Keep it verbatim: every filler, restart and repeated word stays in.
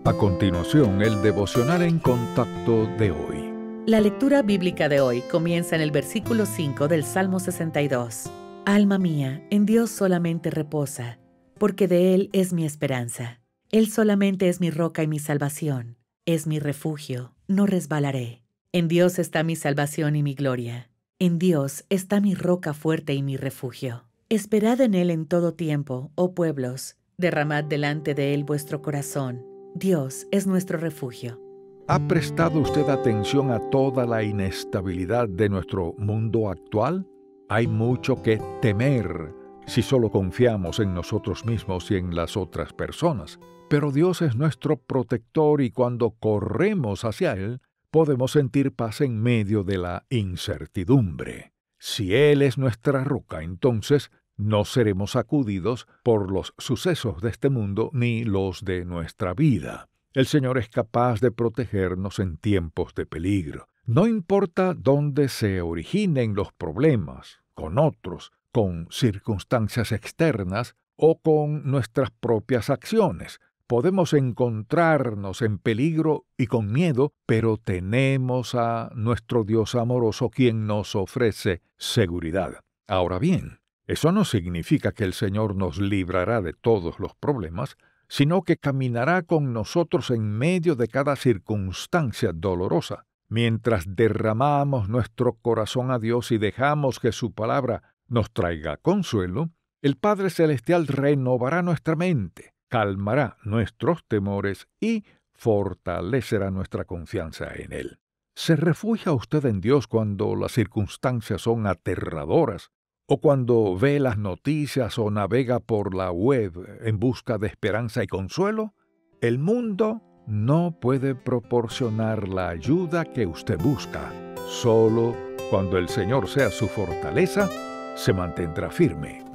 A continuación, el devocional en contacto de hoy. La lectura bíblica de hoy comienza en el versículo cinco del Salmo sesenta y dos. Alma mía, en Dios solamente reposa, porque de Él es mi esperanza. Él solamente es mi roca y mi salvación. Es mi refugio, no resbalaré. En Dios está mi salvación y mi gloria. En Dios está mi roca fuerte y mi refugio. Esperad en Él en todo tiempo, oh pueblos. Derramad delante de Él vuestro corazón. Dios es nuestro refugio. ¿Ha prestado usted atención a toda la inestabilidad de nuestro mundo actual? Hay mucho que temer si solo confiamos en nosotros mismos y en las otras personas. Pero Dios es nuestro protector y cuando corremos hacia Él, podemos sentir paz en medio de la incertidumbre. Si Él es nuestra roca, entonces no seremos sacudidos por los sucesos de este mundo ni los de nuestra vida. El Señor es capaz de protegernos en tiempos de peligro. No importa dónde se originen los problemas, con otros, con circunstancias externas o con nuestras propias acciones. Podemos encontrarnos en peligro y con miedo, pero tenemos a nuestro Dios amoroso quien nos ofrece seguridad. Ahora bien, eso no significa que el Señor nos librará de todos los problemas, sino que caminará con nosotros en medio de cada circunstancia dolorosa. Mientras derramamos nuestro corazón a Dios y dejamos que su palabra nos traiga consuelo, el Padre Celestial renovará nuestra mente, calmará nuestros temores y fortalecerá nuestra confianza en Él. ¿Se refugia usted en Dios cuando las circunstancias son aterradoras? ¿O cuando ve las noticias o navega por la web en busca de esperanza y consuelo? El mundo no puede proporcionar la ayuda que usted busca. Solo cuando el Señor sea su fortaleza, se mantendrá firme.